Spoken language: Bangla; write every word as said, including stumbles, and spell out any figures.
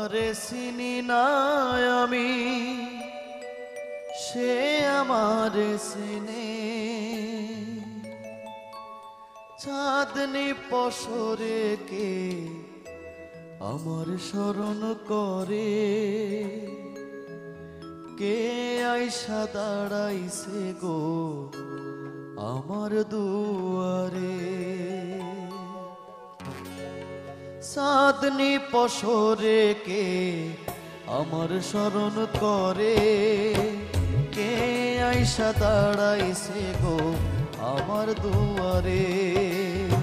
যারে চিনি না আমি সে আমারে চিনে, চাঁদনি পশরে কে আমার স্মরণ করে, কে আইসা দাঁড়াইছে গো আমার দুয়ারে। চাঁদনি পশরে কে আমার স্মরণ করে, কে আইসা দাঁড়াইছে গো আমার দুয়ারে।